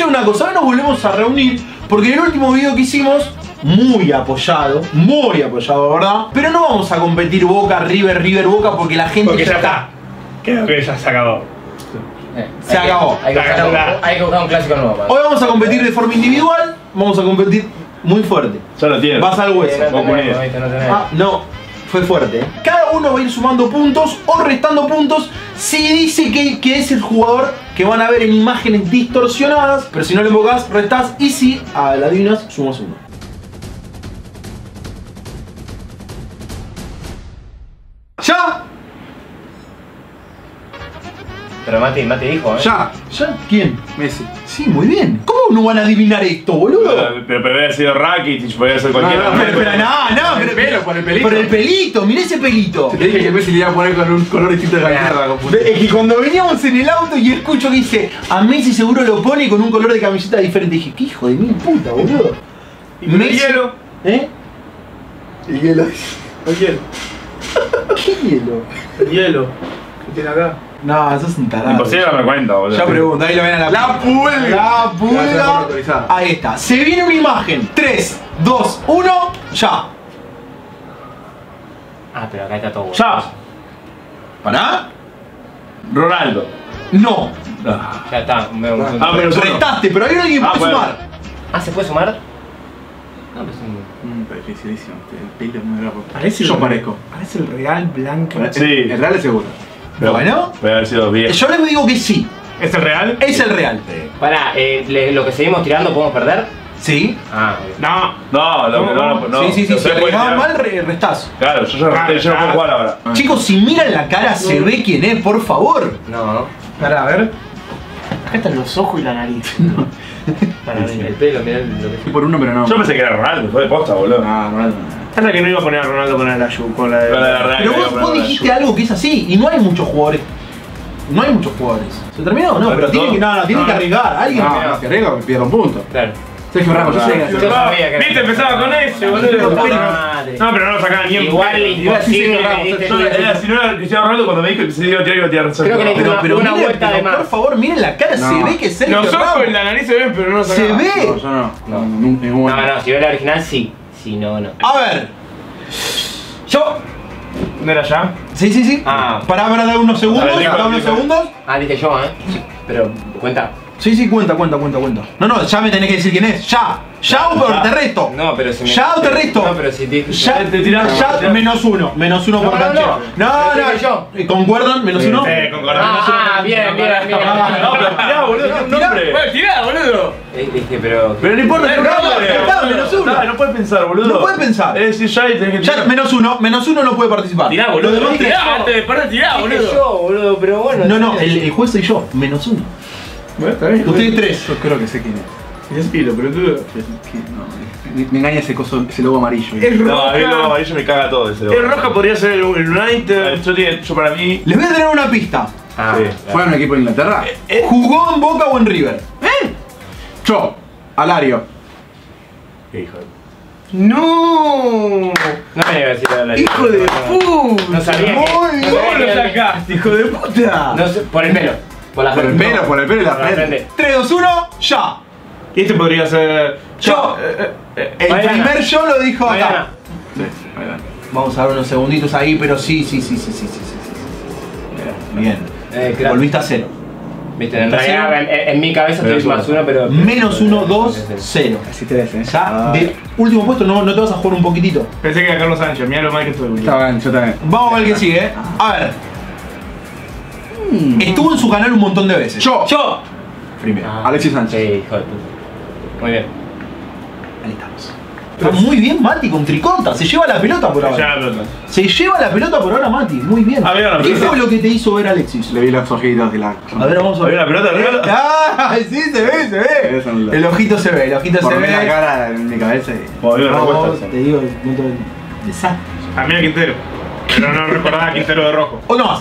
escuchen una cosa, ahora nos volvemos a reunir porque en el último video que hicimos, muy apoyado, ¿verdad? Pero no vamos a competir Boca, River, Boca porque la gente porque ya está. Creo que ya se acabó. Se acabó. Hay que buscar un clásico nuevo. Hoy vamos a competir de forma individual, vamos a competir muy fuerte. Ya lo tienes. Vas al hueso. Ah, no, fue fuerte. Cada uno va a ir sumando puntos o restando puntos si dice que es el jugador que van a ver en imágenes distorsionadas. Pero si no le invocás, restás y si la adivinas, sumas uno. ¡Ya! Pero Mati dijo, ¿Ya? ¿Quién? Messi. Sí, muy bien. ¿Cómo no van a adivinar esto, boludo? Pero podría haber sido Rakitic, podría ser cualquiera. Por el pelito, mirá ese pelito. Te dije que Messi le iba a poner con un color distinto de camiseta. Es que cuando veníamos en el auto y escucho que dice a Messi seguro lo pone con un color de camiseta diferente, dije, qué hijo de mil puta, boludo. ¿Y Messi? ¿Hielo? ¿Eh? El hielo. El hielo. ¿Qué hielo? El hielo. ¿Qué tiene acá? No, eso es un tarado. Imposible darme cuenta, boludo. Ya pregunto, ahí lo ven a la pulga. La pulga. Ahí está. Se viene una imagen. 3, 2, 1, ya. Pero acá está todo bueno. Ya. ¿Pará? Ronaldo. No. Ya está. menos Restaste, pero hay alguien que puede sumar. ¿Se puede sumar? No, pues dificilísimo. El pelo es muy raro. Parece Yo parezco. Parece el Real blanco. Sí. El Real es seguro. Pero bueno. Puede haber sido bien. Yo les digo que sí. ¿Es el Real? Es el Real. Pará, lo que seguimos tirando, ¿podemos perder? Sí. No. Sí. Si arriesgabas mal, restás. Claro, yo no puedo jugar ahora. Chicos, si miran la cara, se ve quién es, por favor. No. Pará, a ver. Acá están los ojos y la nariz. El pelo, mirá lo que... Por uno, pero no. Yo pensé que era Ronaldo, fue de posta, boludo. No, Ronaldo. Hasta que no iba a poner a Ronaldo con la con la de Pero vos dijiste algo que es así y no hay muchos jugadores. No hay muchos jugadores. ¿Se terminó? No, pero tienen que arriesgar. Alguien que arriesga, pierda un punto. Claro. Sergio Ramos, yo sabía que... Viste, empezaba con ese, boludo. No, pero no lo sacaban ni en igual imposible. Si no era Cristiano Ronaldo, cuando me dijo que se iba a tirar Creo que le una vuelta de más. Por favor, miren la cara, se ve que es Sergio Ramos. Los ojos y la nariz se ven, pero no lo sacaban. ¿Se ve? No, yo no. No, si ve la original, sí. Si no, no. A ver. Yo. ¿No era ya? Sí. Pará, dar unos segundos. Dije yo, Pero, cuenta. Sí, cuenta. No, ya me tenés que decir quién es. Ya o te resto. No, pero si me... Ya o te resto. No, pero si te... Ya te tirás ya -1 por canchero. No. ¿Concuerdan? -1. Sí, concordamos. Bien. No, pero tirá, boludo, tiene un nombre. Tirá, boludo. Dije, pero... Pero no importa el nombre. -1. No puedes pensar, boludo. No puedes pensar. Es decir, ya y tenés que tirar. -1 no puede participar. Tirá, boludo. Tirá, boludo. Yo, boludo, pero bueno. No, el juez soy yo. -1. Bueno, está bien. Ustedes tres. Yo creo que sé quién es. Pero tú... Me engaña ese logo amarillo. Es roja. No, a mí el logo amarillo me caga todo ese logo. El roja podría ser el United. Yo para mí... Les voy a tener una pista. ¿Fue en un equipo de Inglaterra? ¿Jugó en Boca o en River? Yo, Alario. ¿Qué hijo de... ¡No! No me iba a decir la ¡Hijo de puta! No sabía que... ¿Cómo lo sacaste, hijo de puta? No sé, por el pelo. Por el pelo y la frente. 3, 2, 1, ya. Y este podría ser... Yo. El primer yo lo dijo acá. Vamos a ver unos segunditos ahí, pero sí. Bien. Volviste a 0. Viste, en realidad en mi cabeza estoy +1, pero... -1, 2, 0. Así te ves, Ya, de último puesto, no te vas a jugar un poquitito. Pensé que era Carlos Sánchez, mirá lo mal que estoy. Está bien, yo también. Vamos a ver qué sigue, A ver. Estuvo en su canal un montón de veces. Yo. Primero. Alexis Sánchez. Sí, hijo de puta. Muy bien. Ahí estamos. Está muy bien Mati con tricota, se lleva la pelota por ahora. Se lleva la pelota por ahora Mati, muy bien. ¿Qué fue lo que te hizo ver Alexis? Le vi los ojitos de la... A ver, vamos a ver. ¿La pelota arriba? ¡Ah! Sí, se ve. El ojito se ve, Por la cara en mi cabeza y... Te digo, no te... Desastre. A mí a Quintero. Pero no recordaba a Quintero de rojo. O no más.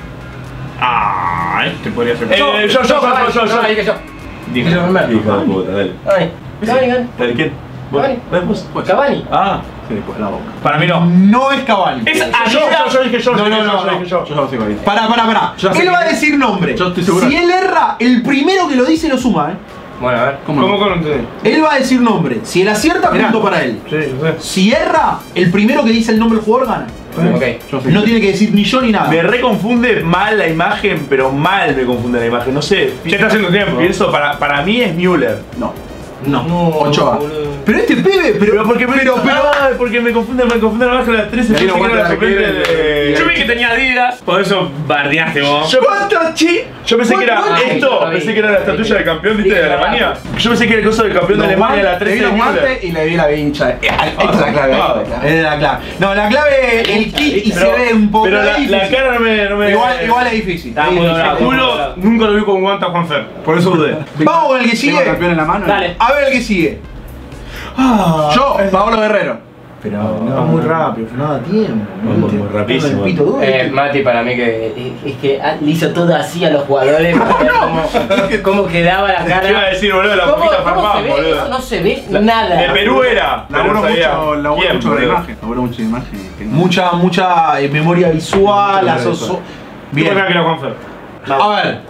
Este podría ser... Yo. Dije yo. Dije yo primero. Hijo de puta, dale. Cavani. ¿Quién? Cavani. Sí, pues la boca. Para mí no. No es Cavani. Es Yo dije yo. No. Yo no sé cuál es. Pará. Él va a decir nombre. Yo estoy seguro. Si él erra, el primero que lo dice lo suma, Bueno, a ver. ¿Cómo no entendés? Él va a decir nombre. Si él acierta, punto para él. Sí, yo sé. Si erra, el primero que dice el nombre del jugador gana. Ok. No tiene que decir ni yo ni nada. Me reconfunde mal la imagen, pero mal me confunde la imagen. No sé. Ya está haciendo tiempo. Pienso, para mí es Müller. No. No. Ochoa. Pero este pibe, pero porque me confunde la imagen de la 13. Le di la Pensé que era vuelta la suplente de... Yo vi que tenía Adidas, por eso bardeaste vos. Yo pensé que era esto, pensé que era la estatuilla del campeón, ¿viste? De Alemania. Yo pensé que era el coso del campeón de Alemania, la 13 de Müller. Y le vi la vincha. Esta es la clave. es la clave. No, la clave es el kit y se ve un poco Pero la difícil. cara no me... Igual es difícil. Está muy bravo. Culo nunca lo vi con guanta Juan Fer. Por eso dudé. Vamos con el que Tengo sigue. campeón en la mano. Dale. A ver el que sigue. Yo, Paolo Guerrero. Pero no, muy rápido, no da tiempo. Muy rapidísimo. El pito duro. Mati, para mí que es que le hizo todo así a los jugadores. Cómo quedaba la cara. Te iba a decir, boludo, la ¿Cómo poquita se farmán, ve? boludo. No se ve nada. De Perú era. Laburo mucho de la boludo. imagen. Laburo mucho de imagen. Mucha memoria visual. Bien. Bien. Que era Juan Fer. A ver.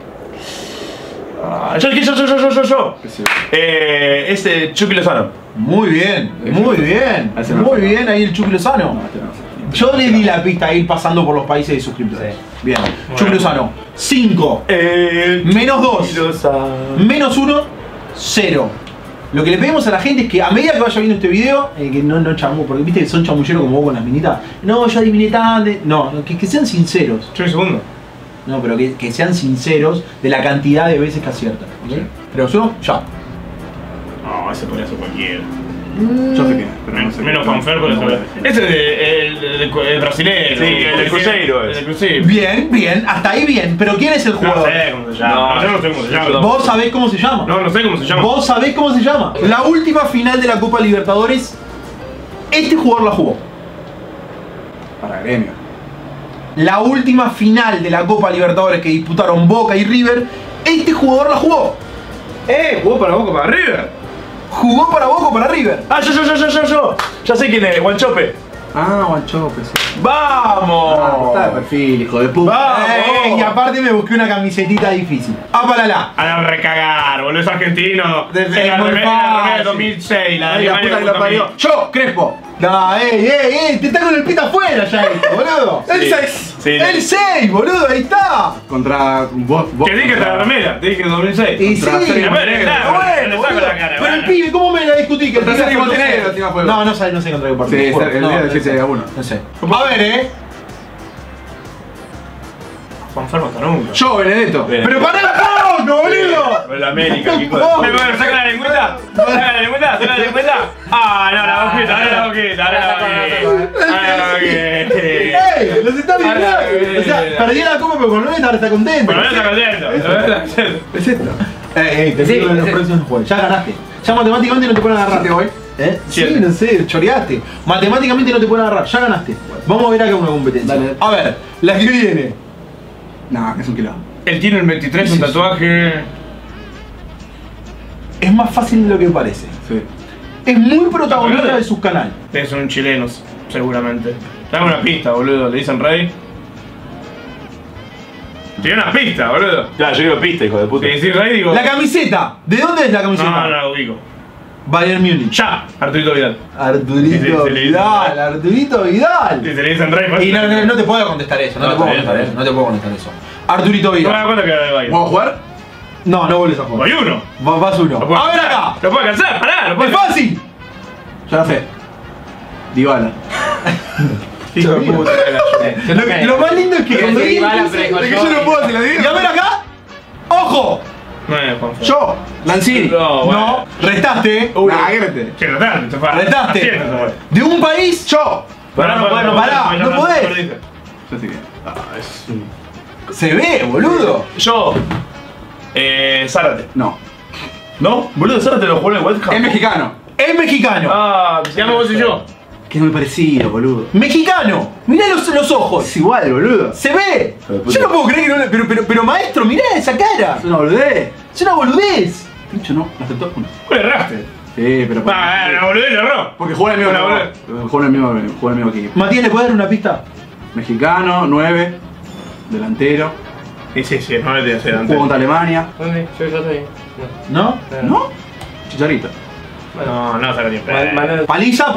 Yo. Este Chucky Lozano. Muy bien, muy bien. Ese no Muy fue. bien ahí el Chucky Lozano. Yo le di la pista a ir pasando por los países de suscriptores. Bien. Chucky Lozano. 5. Menos 2. Menos 1. 0. Lo que le pedimos a la gente es que a medida que vaya viendo este video, que no chamu, porque viste que son chamulleros como vos con las minitas. No, yo adiviné tan de... No, que sean sinceros. Yo el segundo. No, pero que sean sinceros de la cantidad de veces que aciertan. ¿Ok? Pero yo, ya. No, ese podría ser cualquiera. Yo sé quién es, pero no sé. Menos Juan Fer, por eso. Ese es el brasileño. Sí, el del Cruzeiro. El del Cruzeiro. Bien, bien, hasta ahí bien. Pero ¿quién es el No jugador? sé cómo se llama. No, Yo no sé cómo se llama. ¿Vos sabés cómo se llama? No sé cómo se llama. ¿Vos sabés cómo se llama? La última final de la Copa Libertadores, este jugador la jugó. Para Gremio. La última final de la Copa Libertadores que disputaron Boca y River, este jugador la jugó. Jugó para Boca, para River. Jugó para Boca o para River. Yo. Ya sé quién es, Guanchope. Guanchope, sí. ¡Vamos! Está de perfil, hijo de puta. ¡Vamos! Y aparte me busqué una camisetita difícil. ¡Apalala! A la recagar, boludo, es argentino. Es la muy remera fácil. de 2006, la de Ay, la Alemania puta que lo parió. Yo, Crespo. No, te está con el pito afuera ya esto, boludo. Sí. El 6. Sí. El 6, boludo, ahí está. Contra vos. Que dije que la remera, te dije 2006. Y sí, Contra Sergio bueno, Montenegro. boludo. La cara, Pero el bueno. pibe, ¿cómo me la discutí? Que el Contra pibe Sergio fue Montenegro, 2-0. encima fue. No sé contra qué partido. Sí, el Juro, día del 7 a 1. No sé. A ver, Juan Fer no está nunca. Yo, Benedetto. Pero pará la poco, boludo. La América, ¿qué No. cosa? Bueno, saca la lengüeta. Saca la lengüeta. Ah, no, la boquita. ¡Ey! ¡Los está viendo! O sea, perdí la copa, pero con 9 ahora está contento. Bueno, no está contento. ¿Es esto? Te Sí, digo en los sí. próximos juegos. Ya ganaste. Ya matemáticamente no te pueden agarrar. ¿Te voy? Sí, Siete. no sé, choreaste. Matemáticamente no te pueden agarrar. Ya ganaste. Vamos a ver acá una competencia. Dale. A ver, la que viene. No, es un kilo. Él tiene el 23, un tatuaje. Es más fácil de lo que parece. Sí. Es muy protagonista de sus canales. Es un chileno, seguramente. Dame una pista, boludo. Le dicen Rey. Tiene una pista, boludo. Ya, yo quiero pista, hijo de puta. Si decís Rey, digo. La camiseta. ¿De dónde es la camiseta? No, la ubico. Bayern Múnich. Ya, Arturito Vidal. Arturito Se le dice Vidal. Arturito Vidal. Si se le dicen Rey, pues. Y no te puedo contestar eso. No te puedo contestar eso. No te puedo contestar eso. Arturito No me da Vidal. cuenta que era de Bayern. ¿Puedo jugar? No, no vuelves a jugar. Voy uno. Vas uno. Lo puedo A ver alcanzar. acá. Lo puedo alcanzar, pará, lo Es puedo fácil. Ya lo sé. Dybala. Lo más lindo es que Quiero cuando decir alguien Dybala, dice- pero con Es que yo yo no puedo, te lo Y digo. a ver acá. ¡Ojo! No es Juan Fer. Yo, Lanzini. No, bueno. No, restaste. Nah, quédate. Que no tarde, chaval. Restaste. Haciendo, chaval. De un país. Yo. Pará, no podés. Yo sí que. Se ve, boludo. Yo. Zárate. No. ¿No? Boludo, Zárate lo jugó en el West Ham. Es mexicano. Es mexicano. Ah, Llamo vos y yo. Que es muy parecido, boludo. Mexicano. Mirá los ojos. Es igual, boludo. Se ve. Hijo de puta. Yo no puedo creer que no le... Pero maestro, mirá esa cara. Es una boludez. Es una boludez. Pincho, no. ¿Lo aceptó? No. ¿Cuál erraste? Sí, pero. Ah, la boludez le erró. Porque juega en el mismo. Una Juega en el mismo equipo. Matías, ¿le puedes dar una pista? Mexicano, 9. Delantero. Sí, no me tienes Jugó delante. contra Alemania. ¿Dónde? Yo estoy. ¿No? ¿No? Chicharito. No, no saca ni Paliza.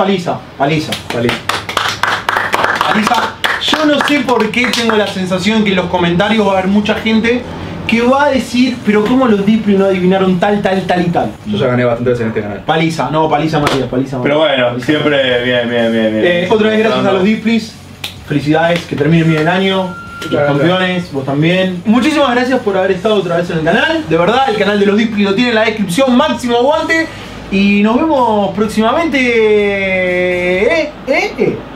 Yo no sé por qué tengo la sensación que en los comentarios va a haber mucha gente que va a decir, pero cómo los Display no adivinaron tal y tal. Yo ya gané bastante veces en este canal. Paliza Matías. Pero bueno, siempre bien. Otra vez gracias a los Displays. Felicidades, que termine bien el año. Los campeones, vos también. Muchísimas gracias por haber estado otra vez en el canal. De verdad, el canal de los Displays lo tiene en la descripción. Máximo aguante. Y nos vemos próximamente.